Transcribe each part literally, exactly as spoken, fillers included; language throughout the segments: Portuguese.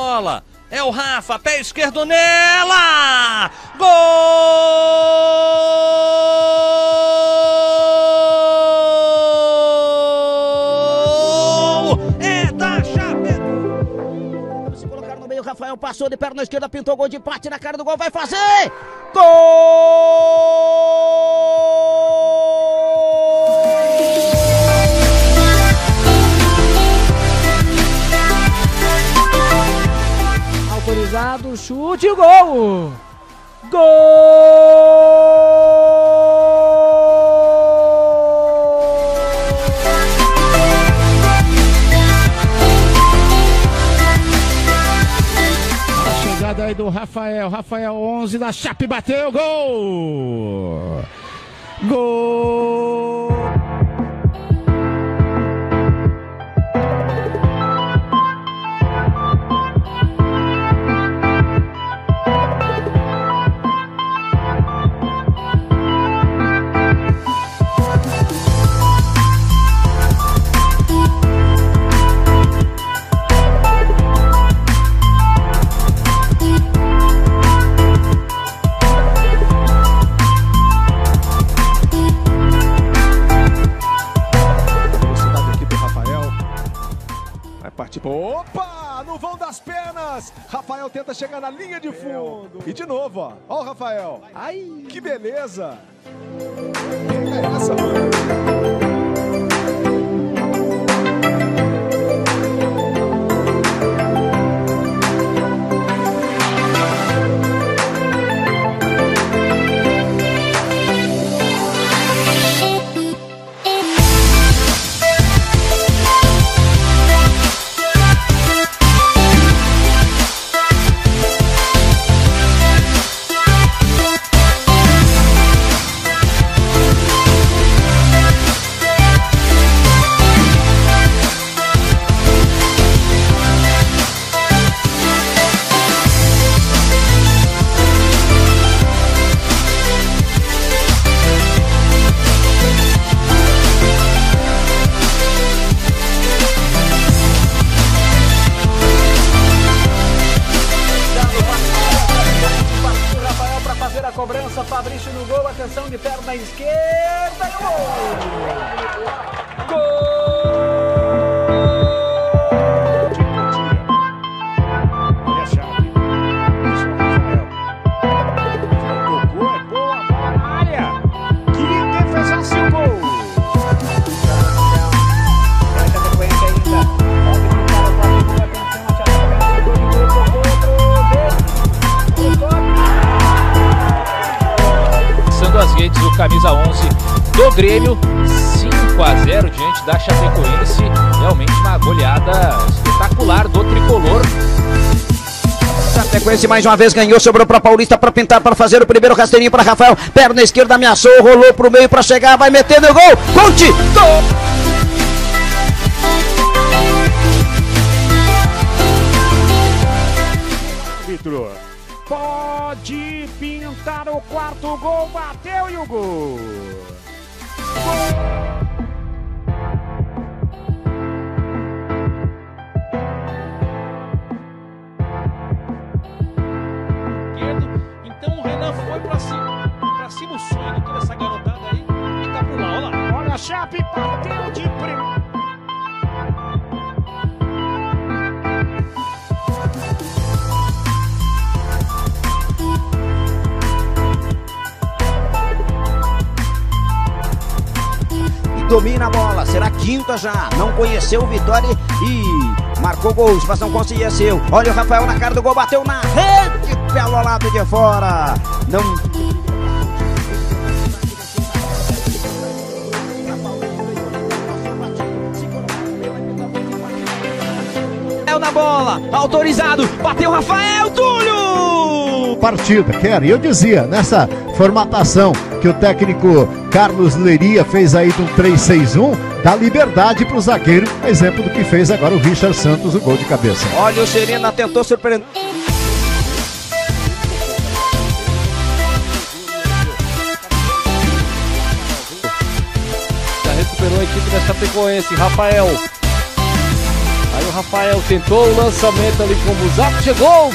bola. É o Rafa, pé esquerdo nela! Gol! É da Chape! Se colocar no meio, Rafael passou de perna esquerda, pintou gol de empate na cara do gol, vai fazer! Gol! Autorizado, chute, gol! Gol! A chegada aí do Rafael, Rafael onze da Chape, bateu, gol! Gol! Opa, no vão das penas, Rafael tenta chegar na linha de fundo. E de novo, ó, ó o Rafael. Ai, que beleza. Pega essa, mano. Cobrança, Fabrício no gol, atenção de perna esquerda e gol! Gol! Olha a Chape, isso é o Rafael. Tocou, é boa, bola na área. Que defesaça, o gol! As redes, o camisa onze do Grêmio, cinco a zero diante da Chapecoense, realmente uma goleada espetacular do tricolor. Chapecoense mais uma vez ganhou, sobrou para Paulista para pintar, para fazer o primeiro rasteirinho para Rafael, perna esquerda ameaçou, rolou pro meio para chegar, vai metendo o gol, Conte, gol! Árbitro. Pode pintar o quarto gol, bateu e o gol! Gol! Então o Renan foi pra cima, pra cima o sonho de toda essa garotada aí e tá por lá, olha lá. Olha a Chape, bateu de primeira. Domina a bola, será quinta já, não conheceu o Vitória e marcou gols, mas não conseguia ser. Olha o Rafael na cara do gol, bateu na rede, pelo lado de fora. Não. É na bola, autorizado, bateu Rafael, Túlio! Partida, quero, e eu dizia, nessa formatação que o técnico Carlos Leiria fez aí do três seis um, dá liberdade para o zagueiro, exemplo do que fez agora o Richard Santos, o gol de cabeça. Olha o Serena, tentou surpreender. Já recuperou a equipe da Chapecoense, Rafael. Aí o Rafael tentou o lançamento ali com o Busato, chegou!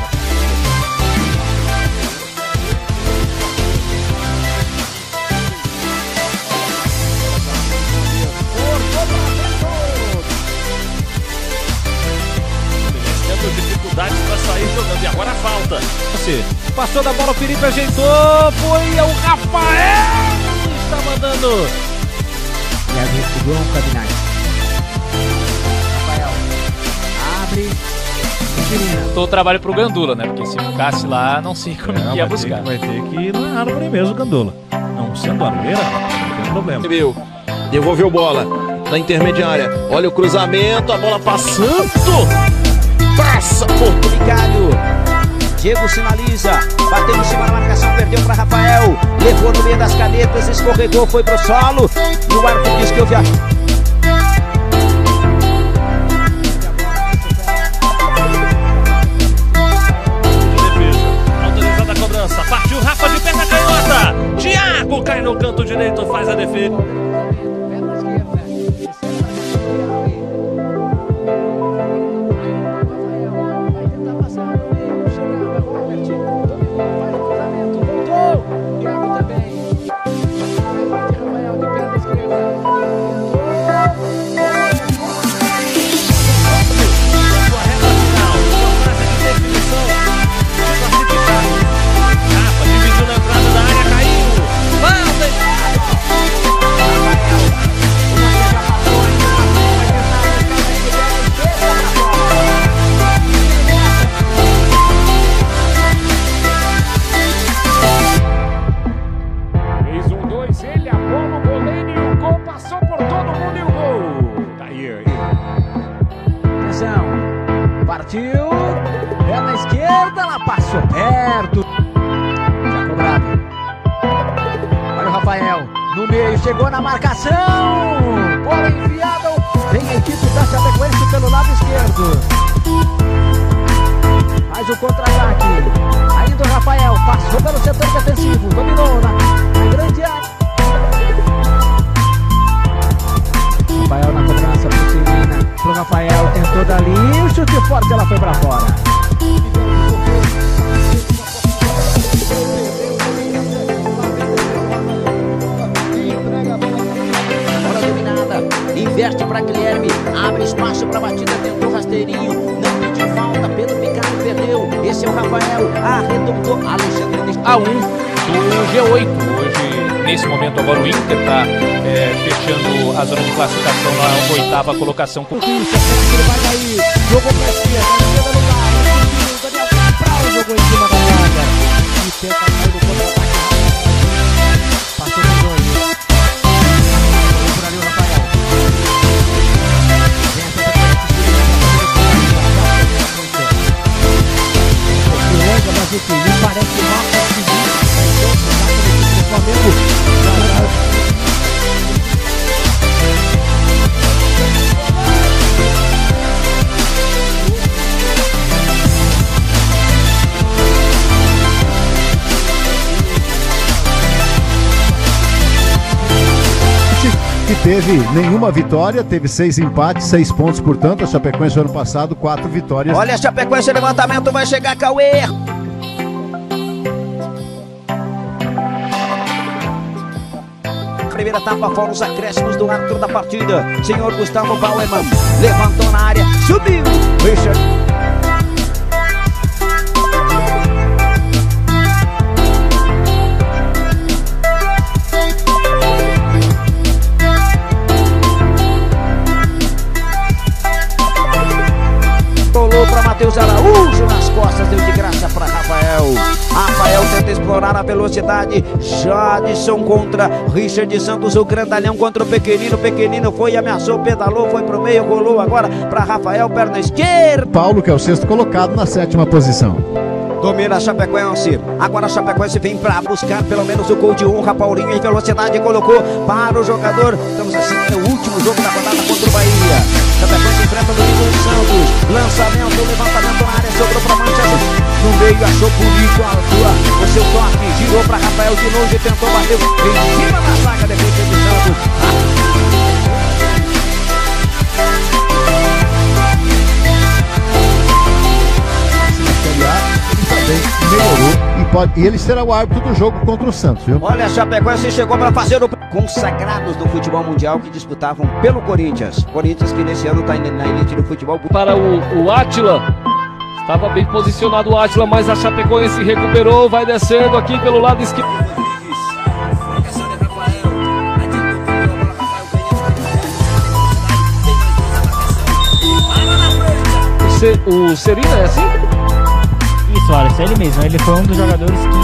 Dificuldades para sair jogando, e agora a falta. Você passou da bola, o Felipe ajeitou, foi o Rafael, está mandando. E ali o João Cabinais. Rafael abre. Tô o trabalho pro Gandula, né? Porque se ficasse lá, não sei como não, ia buscar. Vai ter que ir na árvore mesmo, Gandula. Não sendo armeira, não tem problema. Meu, devolveu bola na intermediária. Olha o cruzamento, a bola passando. Passa por Tricalho. Diego sinaliza. Bateu em cima da marcação, perdeu para Rafael. Levou no meio das canetas, escorregou, foi pro solo. E o árbitro disse que eu viajo. Autorizada a cobrança. Partiu Rafa de perna canhota. Thiago cai no canto direito, faz a defesa. Ele, a bola, o goleiro e o gol passou por todo mundo e o gol. Tá aí, aí. Atenção. Partiu. É na esquerda, ela passou perto. Já cobrado. Olha o Rafael. No meio, chegou na marcação. Bola enfiada. Vem a equipe da Chapecoense pelo lado esquerdo. Faz o contra-ataque. Ainda o Rafael. Passou pelo setor defensivo. Dominou na, na grande área. Rafael na cobrança pro Celina, pro Rafael, tentou dali, o chute forte, ela foi pra fora. Bola dominada, inverte pra Guilherme, abre espaço pra batida, tentou rasteirinho, não pediu falta, pelo picado perdeu, esse é o Rafael, arredondou, Alexandre A um do G oito, hoje nesse momento agora o Inter está é, fechando a zona de classificação na oitava colocação. Com... Ele vai cair, jogou pra esquerda, esquerda no lado, Daniel Cabral jogou em cima da vaga e tenta sair do contra-ataque. Passou por dois. Por ali o Rafael. Vem a tenta mas enfim, me parece mal conseguido. O Flamengo. Que teve nenhuma vitória, teve seis empates, seis pontos, portanto, a Chapecoense ano passado, quatro vitórias. Olha a Chapecoense, levantamento, vai chegar Cauê. Primeira etapa, fora os acréscimos do árbitro da partida. Senhor Gustavo Bauerman levantou na área, subiu. Richard. Rolou para Matheus Araújo nas costas, deu de graça para Rafael. Rafael tenta explorar a velocidade. Jadson contra Richard Santos, o grandalhão contra o pequenino. Pequenino foi, ameaçou, pedalou, foi pro meio, rolou agora para Rafael, perna esquerda. Paulo, que é o sexto colocado na sétima posição. Domina a Chapecoense. Agora a Chapecoense vem para buscar pelo menos o gol de honra. Paulinho em velocidade colocou para o jogador. Estamos assim no último jogo da rodada contra o Bahia. Chapecoense enfrenta o Domingos Santos. Lançamento, levantamento na área, sobrou para Manchester. No meio achou bonito a sua, o seu toque. Girou para Rafael de longe, tentou bater em cima da zaga, defesa de Santos. Ah. também melhorou e, pode, e ele será o árbitro do jogo contra o Santos, viu? Olha, a Chapecoense chegou para fazer o consagrados do futebol mundial que disputavam pelo Corinthians. Corinthians que nesse ano está na elite do futebol. Para o, o Átila, estava bem posicionado o Átila, mas a Chapecoense recuperou, vai descendo aqui pelo lado esquerdo. O Serina é assim? Isso, olha, é ele mesmo. Ele foi um dos jogadores que